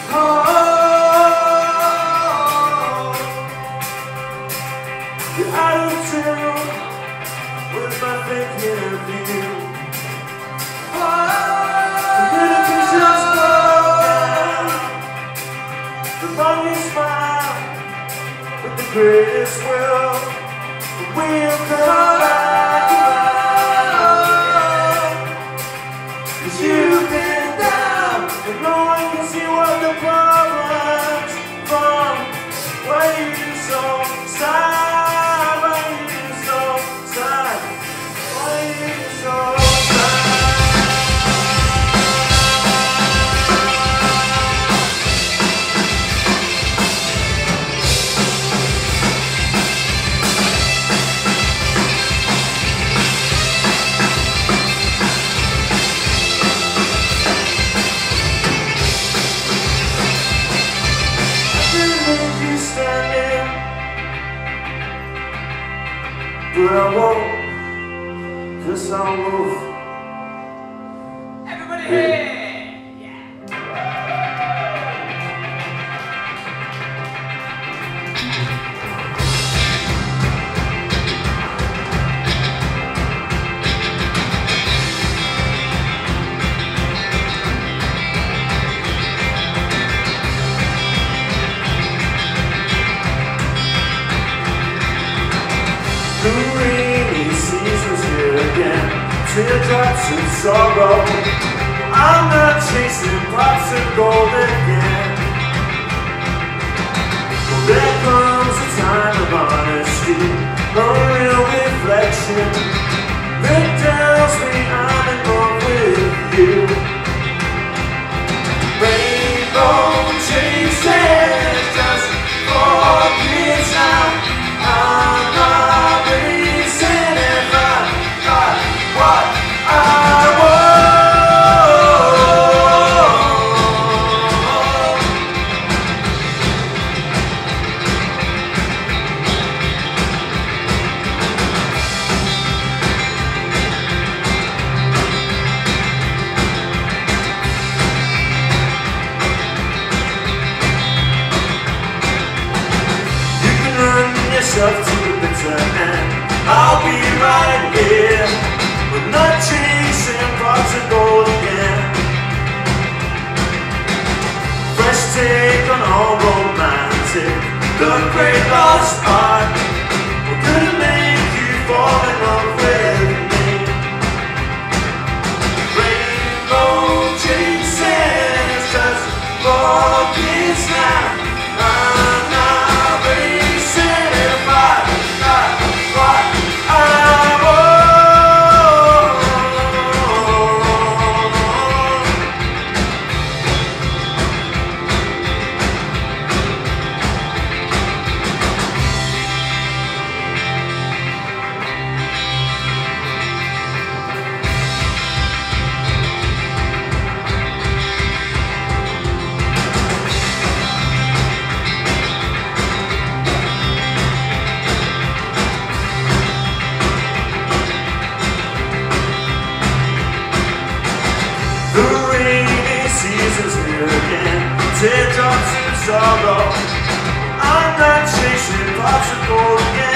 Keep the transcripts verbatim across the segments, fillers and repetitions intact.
Greatest will, we'll come back around. 'Cause you've been down, and no one can see what the problem's from. Why you so sad? Why you so sad? Why you so but I won't, 'cause I'll move. Everybody here! Yeah! The rainy season's here again, teardrops and sorrow. I'm not chasing pots of gold again. Well, there comes a time of honesty, a real reflection that tells me I'm in love with you. Rainbow chasing just for kids now. I'm not racing if I got what I yourself to the bitter end. I'll be right here. We're not chasing pots of gold again. Fresh take on all romantic, the great lost art. We're gonna make you fall in love with me. Rainbow chasing is just for kids now. I'm not racing if I got what I teardrops and sorrow. I'm not chasing pots of gold again.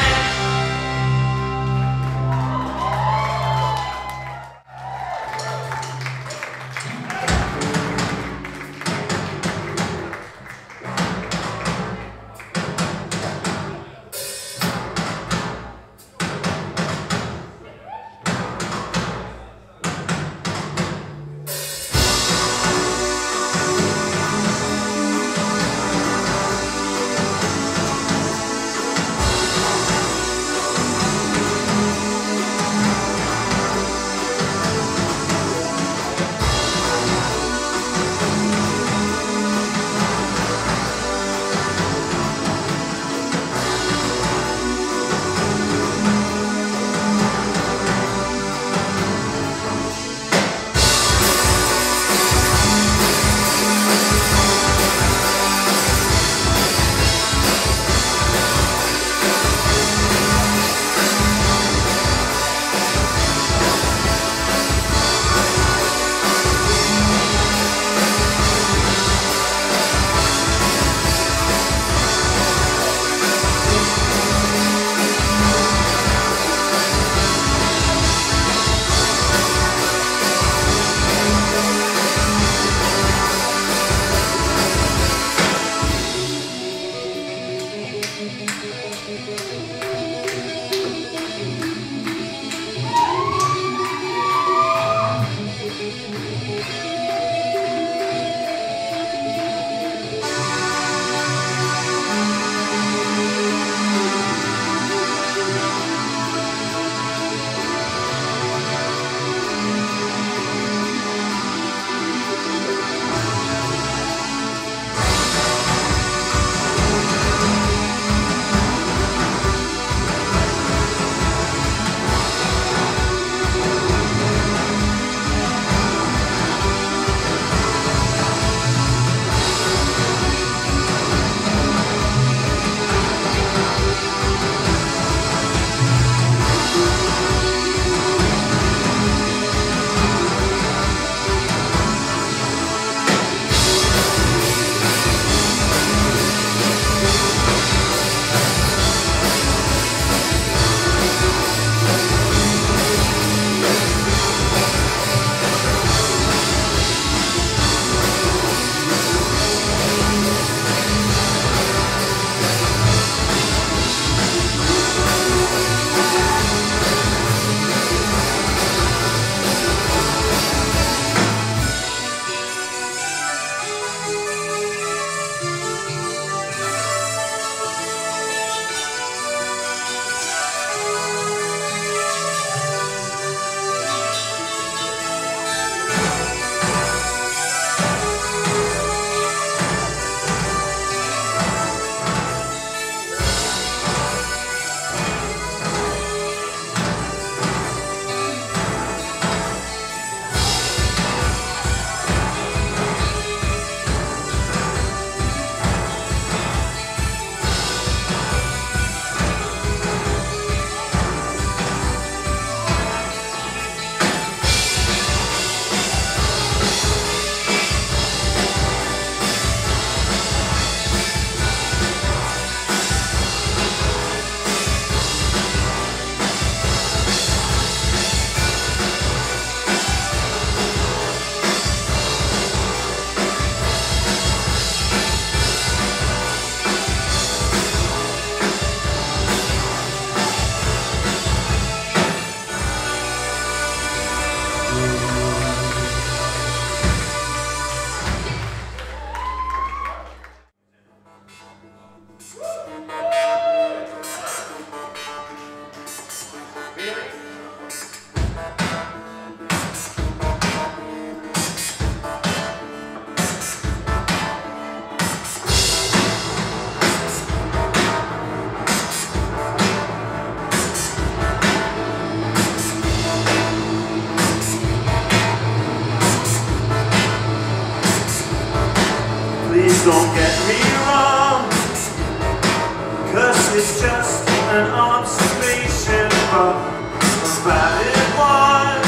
Please don't get me wrong, 'cause it's just an observation, but a valid one.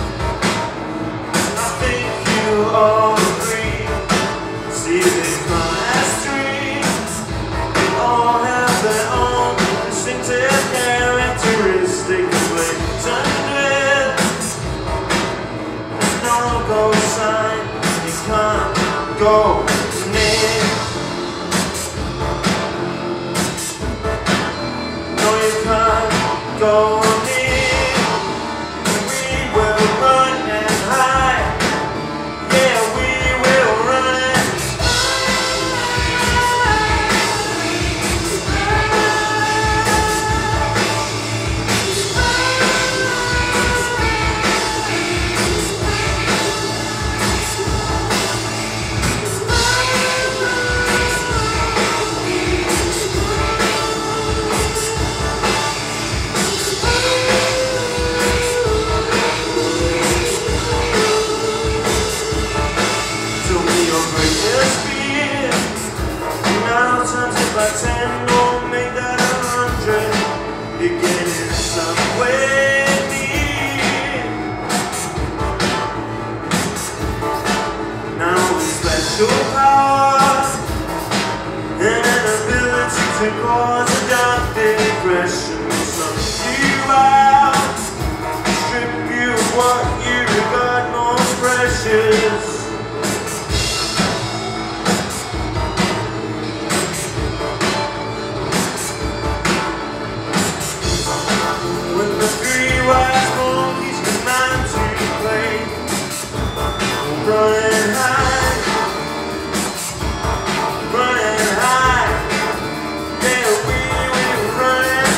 I think you all agree. See, they come as dreams. They all have their own distinctive characteristic blatant with. There's no go sign, you can't go near. No, you can't go near. We will run and hide. Yeah, we will run. By ten, won't make that a hundred. You're getting somewhere near. Now with special powers and an ability to cause a dark depression, suck you out, strip you of what you regard most precious. Running high, running high, yeah, we will run.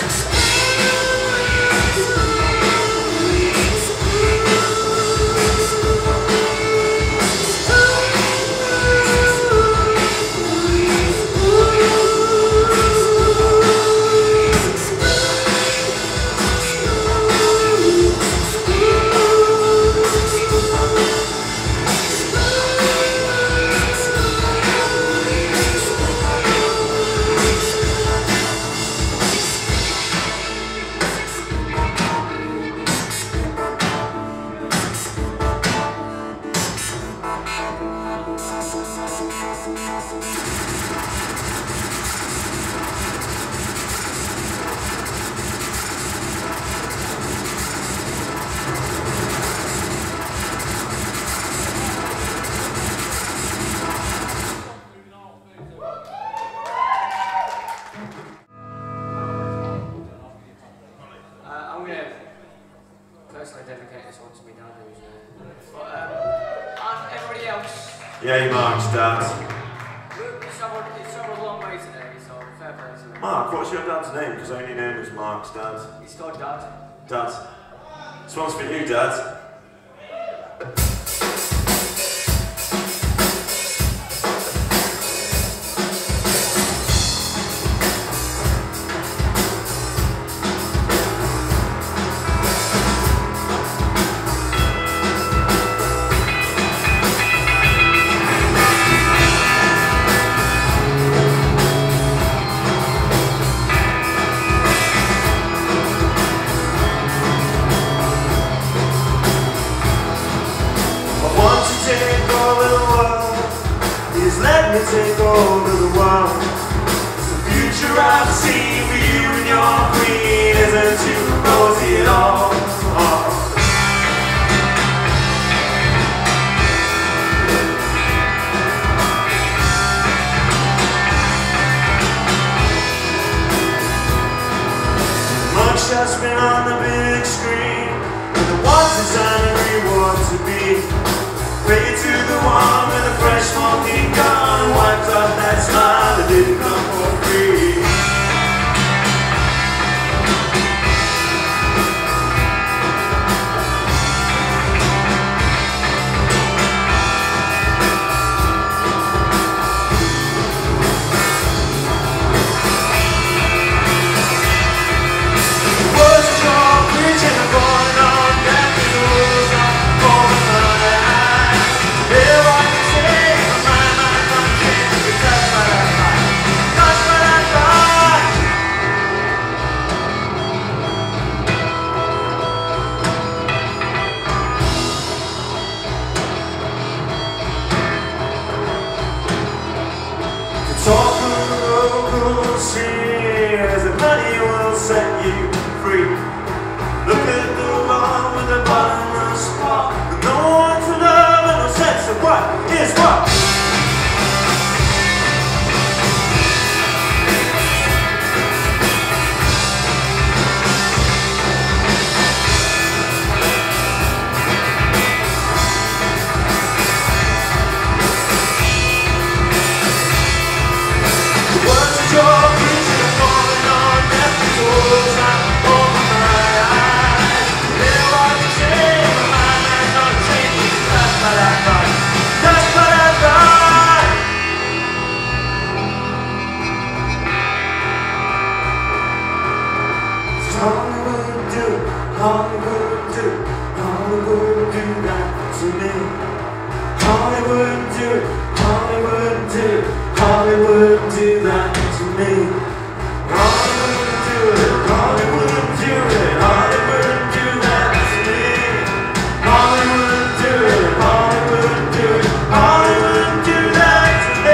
Personally dedicate this one to me dad, who's uh, but um, and everybody else. Yeah, Mark's dad. It's travelled, it's travelled a long way today, so fair play to him. Mark, what's your dad's name? Because I only know him as Mark's dad. He's called Dad. Dad. This one's for you, Dad. Let me take over the world. The future I see for you and your queen isn't too rosy at all. Oh. Mugshots been on the big screen, and the ones designing reward to be. Pray to the one with a fresh smoking gun, wiped off that smile that didn't come for free. will see as the money will set you free. Look at the one with the bottomless spot, with no one to love and no sense of what is what. Hollywood do, Hollywood do, Hollywood do that to me. Hollywood do, Hollywood do, Hollywood do that to me. Hollywood do it, Hollywood do it, Hollywood do that to me. Hollywood do it, Hollywood do it, Hollywood do that to me.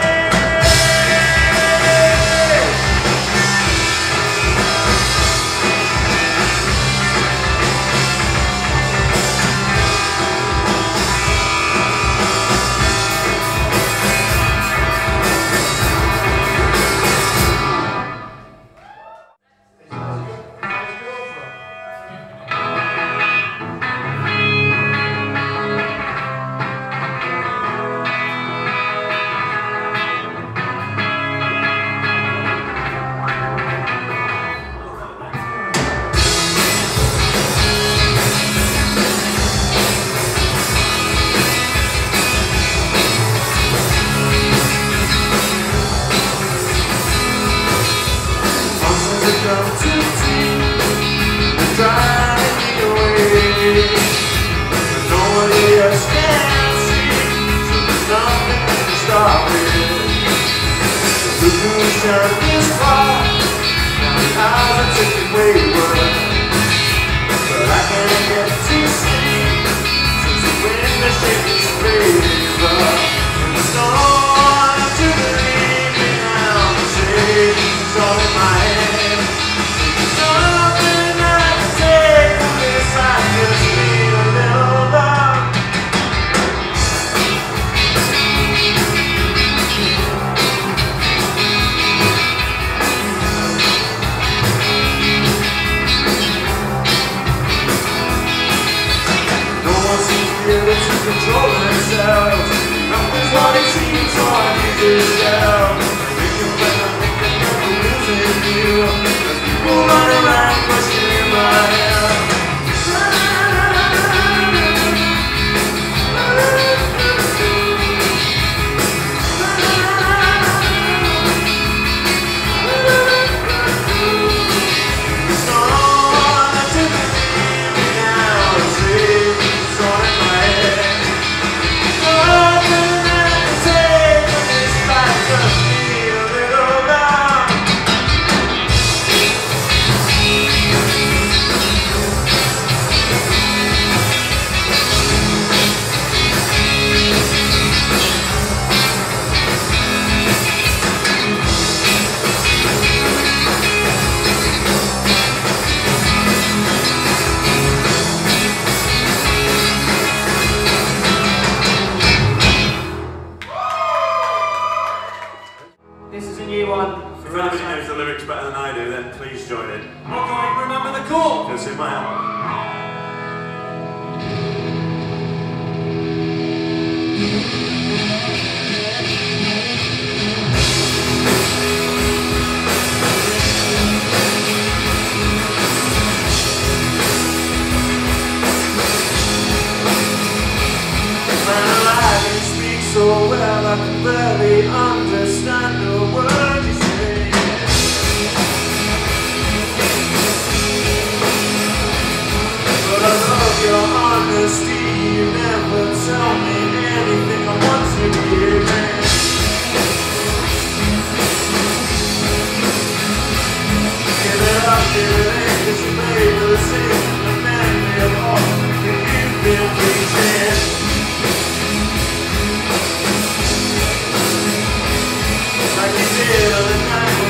Come to tea and drive me away, but nobody else can see, so there's nothing to stop it. The moonshine is far, now the eyes are taking wayward, but I can't get to sleep since the wind is shaking favor. And the storm to believe me now, the shade's all in my head. To control themselves, nothing's what it seems, so I need yourself. Make you better, make you never losing you. There's people running around questioning my health. It's all that you believe me now, it's it's all in my head. This is a new one. If anybody knows the lyrics better than I do, then please join in. I can't even remember the chord. Go see my album. So well, I can barely understand the word you say. But I love your honesty. You never tell me anything I want to hear. Give it up, give it in, 'cause you made the same. The memory of all that you've been preaching. Like you did on the night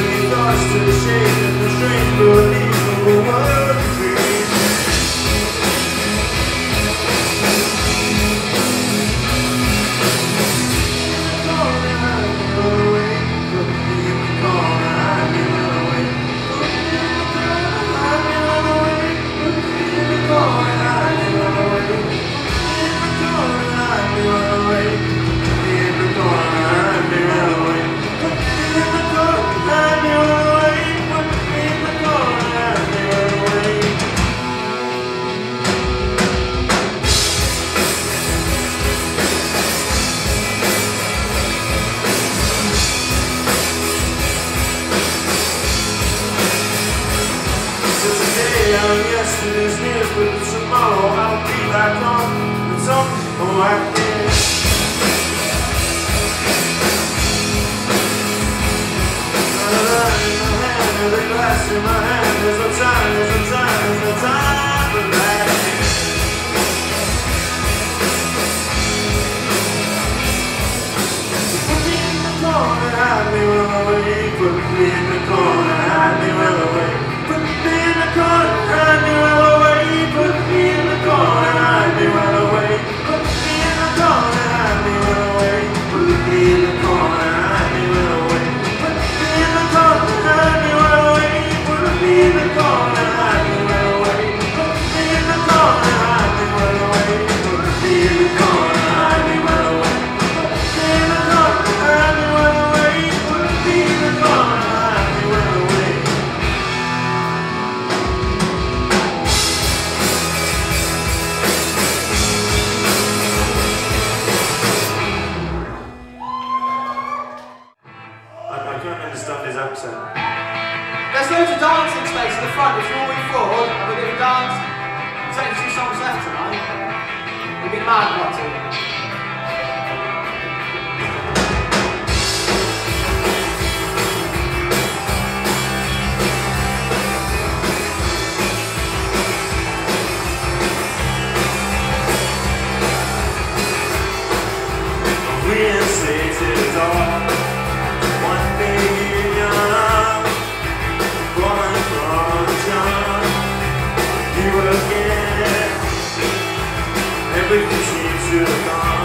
Yesterday's news, but tomorrow I'll be back on the top. Oh, I can. There's a glass in my hand. There's no time, there's no time, there's no time for that. Put me in the corner, hide me well away. Put me in the corner, hide me well away. Put me in the corner, hide me well away. Put me in the corner, hide me well away. Put me in the corner, hide me well away. Put me in the corner, hide me well away. Put me in the corner, hide me well away. Put me in the corner, hide me well away. Put me in the corner, hide me well away. Put me in the corner, hide me well away. Put me in the corner, hide me well away. Put me in the corner, hide me well away. I can't understand his accent. There's loads of dancing space at the front. If you're all in forward, have a bit of dance. There's only two songs left tonight. You'll be mad not to. Reinstated all. One day young, born from John. You again. Everything seems to have gone.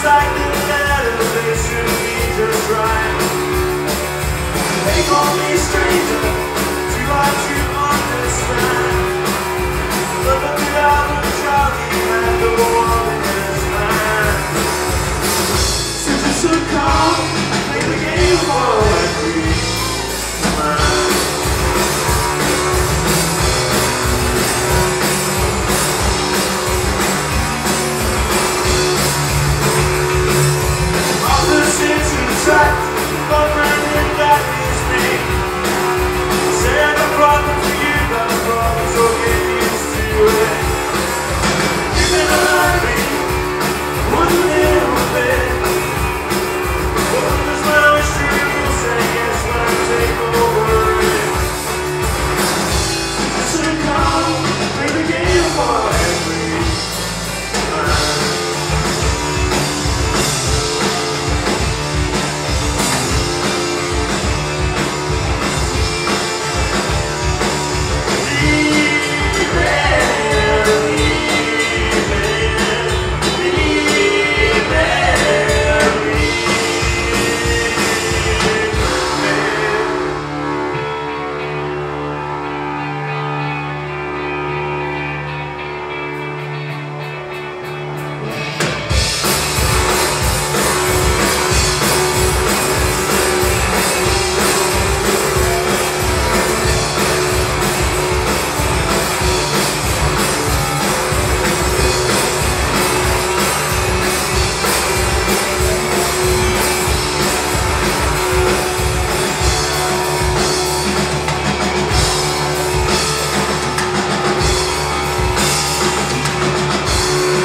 Just like the letters, they should be just right. They call me stranger, too hard to understand. But look at all the Charlie and the world in his hand. So just so calm, play the game for every man. Track, but Brandon, that is me. Said a problem for you, but a problem, so get used to it. You've been like me, one little bit. What does my wish to you say? Yes, when I take over it. Just so calm, play the game for every man.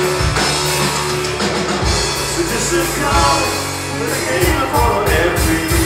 Just a call, the game for every